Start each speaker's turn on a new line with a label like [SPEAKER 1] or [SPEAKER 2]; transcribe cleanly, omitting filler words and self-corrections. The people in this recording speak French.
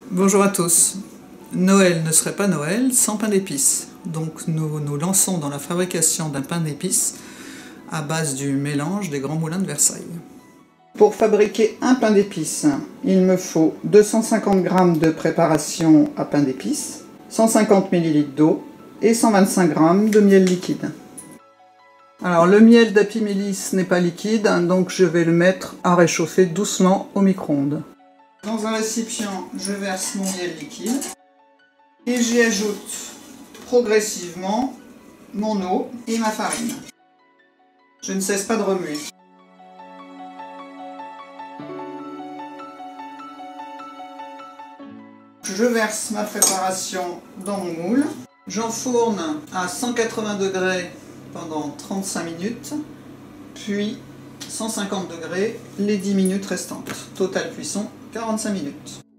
[SPEAKER 1] Bonjour à tous. Noël ne serait pas Noël sans pain d'épices. Donc nous nous lançons dans la fabrication d'un pain d'épices à base du mélange des grands moulins de Versailles. Pour fabriquer un pain d'épices, il me faut 250 g de préparation à pain d'épices, 150 ml d'eau et 125 g de miel liquide. Alors le miel d'Apimélis n'est pas liquide, donc je vais le mettre à réchauffer doucement au micro-ondes. Dans un récipient, je verse mon miel liquide et j'y ajoute progressivement mon eau et ma farine. Je ne cesse pas de remuer. Je verse ma préparation dans mon moule. J'enfourne à 180 degrés pendant 35 minutes, puis 150 degrés les 10 minutes restantes. Total cuisson 45 minutes.